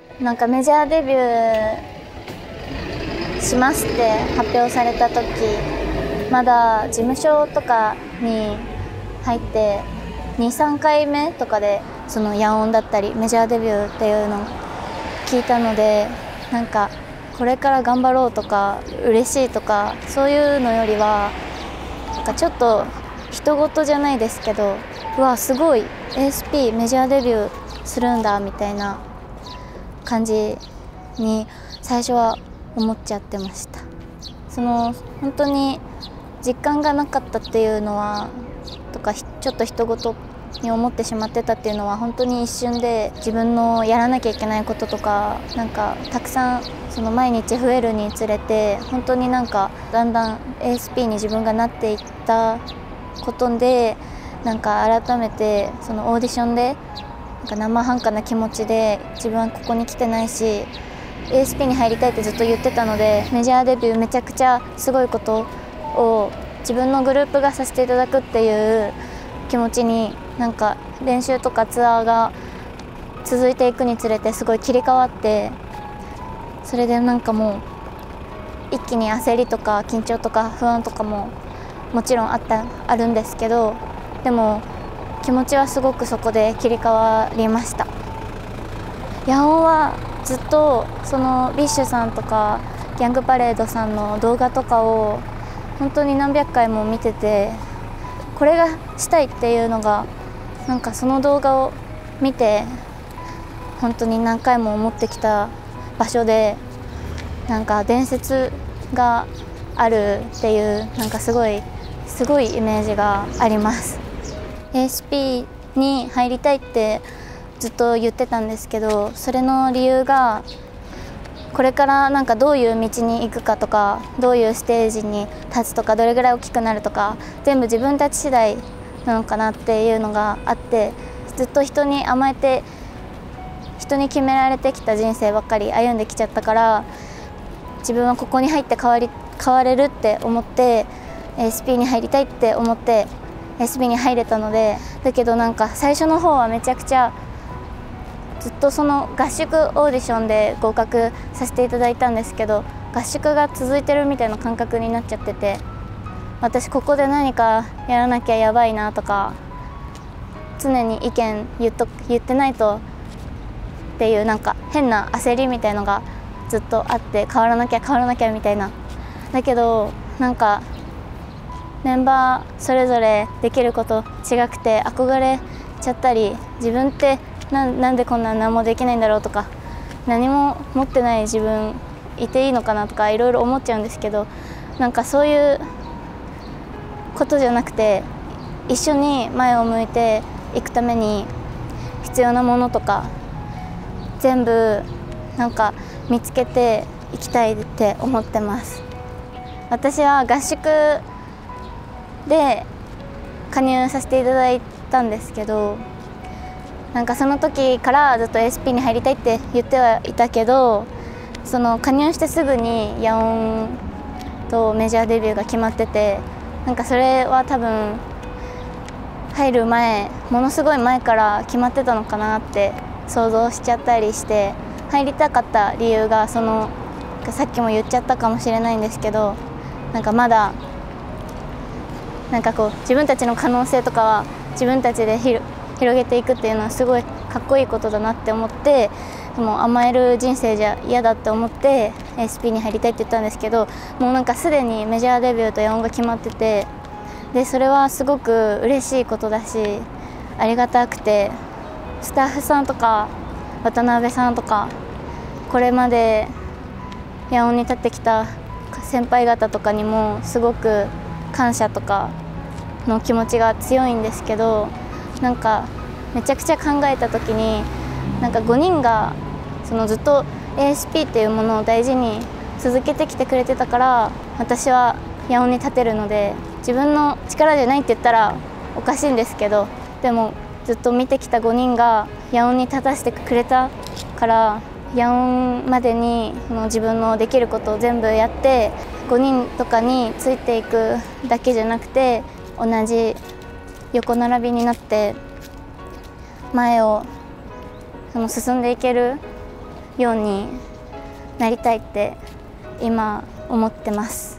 なんかメジャーデビューしますって発表された時、まだ事務所とかに入って2、3回目とかでその野音だったりメジャーデビューっていうのを聞いたので、なんかこれから頑張ろうとか嬉しいとかそういうのよりは、なんかちょっと人事じゃないですけど、うわすごい ASP メジャーデビューするんだみたいな感じに最初は思っちゃってました。その本当に実感がなかったっていうのはとか、ちょっと人事に思ってしまってたっていうのは本当に一瞬で、自分のやらなきゃいけないこととかなんかたくさんその毎日増えるにつれて、本当になんかだんだん ASP に自分がなっていったことで、なんか改めてそのオーディションでなんか生半可な気持ちで、自分はここに来てないし ASP に入りたいってずっと言ってたので、メジャーデビューめちゃくちゃすごいことを自分のグループがさせていただくっていう気持ちに、なんか練習とかツアーが続いていくにつれてすごい切り替わって、それでなんかもう一気に焦りとか緊張とか不安とかももちろんあるんですけど、でも気持ちはすごくそこで切り替わりました。野音はずっとそのビッシュさんとかギャングパレードさんの動画とかを本当に何百回も見てて、これがしたいっていうのがなんかその動画を見て本当に何回も思ってきた場所で、なんか伝説があるっていうなんかすごいイメージがあります。 ASP に入りたいってずっと言ってたんですけど、それの理由がこれからなんかどういう道に行くかとか、どういうステージに立つとか、どれぐらい大きくなるとか、全部自分たち次第なのかなっていうのがあって、ずっと人に甘えて人に決められてきた人生ばっかり歩んできちゃったから、自分はここに入って変われるって思って ASP に入りたいって思って ASP に入れたので、だけどなんか最初の方はめちゃくちゃずっとその合宿オーディションで合格させていただいたんですけど、合宿が続いてるみたいな感覚になっちゃってて、私ここで何かやらなきゃやばいなとか、常に意見言ってないとっていうなんか変な焦りみたいのがずっとあって、変わらなきゃみたいな。だけどなんかメンバーそれぞれできること違くて憧れちゃったり、自分ってなんでこんな何もできないんだろうとか、何も持ってない自分いていいのかなとかいろいろ思っちゃうんですけど、なんかそういうことじゃなくて、一緒に前を向いていくために必要なものとか全部なんか見つけていきたいって思ってます。私は合宿で加入させていただいたんですけど、なんかその時からずっと ASP に入りたいって言ってはいたけど、その加入してすぐに野音とメジャーデビューが決まってて、なんかそれは多分入る前、ものすごい前から決まってたのかなって想像しちゃったりして、入りたかった理由がそのさっきも言っちゃったかもしれないんですけど、なんかまだなんかこう自分たちの可能性とかは自分たちで広げていくっていうのはすごいかっこいいことだなって思って、もう甘える人生じゃ嫌だって思って ASP に入りたいって言ったんですけど、もうなんかすでにメジャーデビューと野音が決まってて、でそれはすごく嬉しいことだしありがたくて、スタッフさんとか渡辺さんとかこれまで野音に立ってきた先輩方とかにもすごく感謝とかの気持ちが強いんですけど、なんかめちゃくちゃ考えた時に、なんか5人がそのずっと ASP っていうものを大事に続けてきてくれてたから、私は野音に立てるので、自分の力じゃないって言ったらおかしいんですけど、でもずっと見てきた5人が野音に立たせてくれたから、野音までに自分のできることを全部やって、5人とかについていくだけじゃなくて、同じ横並びになって前を進んでいけるようになりたいって今思ってます。